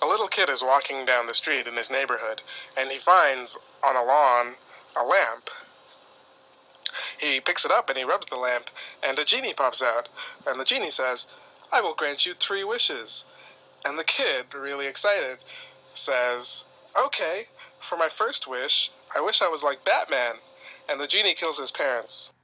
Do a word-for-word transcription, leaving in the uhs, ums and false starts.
A little kid is walking down the street in his neighborhood, and he finds on a lawn a lamp. He picks it up and he rubs the lamp, and a genie pops out. And the genie says, "I will grant you three wishes." And the kid, really excited, says, "Okay, for my first wish, I wish I was like Batman." And the genie kills his parents.